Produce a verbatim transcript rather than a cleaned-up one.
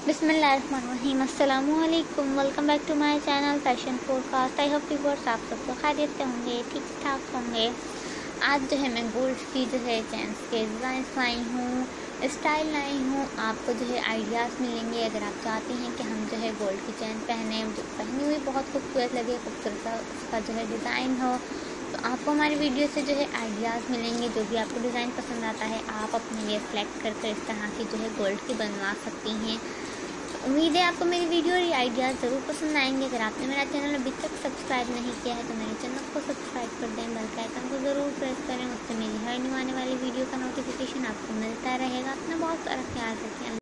बिस्मिल्लाहिर्रहमानिर्रहीम अस्सलामु अलैकुम। Welcome back to my channel fashion forecast. I hope viewers आप सब तो खैरियत से होंगे, ठीक ठाक होंगे। आज जो है मैं गोल्ड की जो है चेन्स के डिज़ाइन लाई हूँ, स्टाइल लाई हूँ। आपको जो है आइडियाज़ मिलेंगे अगर आप चाहते हैं कि हम जो है गोल्ड की चैन पहने, जो पहनी हुई बहुत खूबसूरत लगे, खूबसूरत उसका जो है डिज़ाइन हो, तो आपको हमारी वीडियो से जो है आइडियाज़ मिलेंगे। जो भी आपको डिज़ाइन पसंद आता है आप अपने लिए सेलेक्ट कर कर इस तरह की जो है गोल्ड की बनवा सकती हैं। उम्मीद है आपको मेरी वीडियो और ये आइडियाज़ ज़रूर पसंद आएंगे। अगर आपने मेरा चैनल अभी तक सब्सक्राइब नहीं किया है तो मेरे चैनल को सब्सक्राइब कर दें, बेल के आइकन को ज़रूर प्रेस करें। उससे मेरी हर न्यू आने वाली वीडियो का नोटिफिकेशन आपको मिलता रहेगा। अपना बहुत सारा ख्याल रखें।